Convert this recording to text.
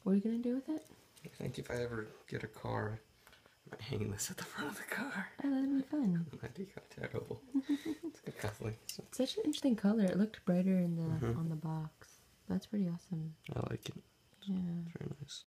What are you gonna do with it? I think if I ever get a car, I might hang this at the front of the car. Oh, that'd be fun. It might be kind of terrible. It's good cufflinks. So. It's such an interesting color. It looked brighter in the on the box. That's pretty awesome. I like it. Yeah. Very nice.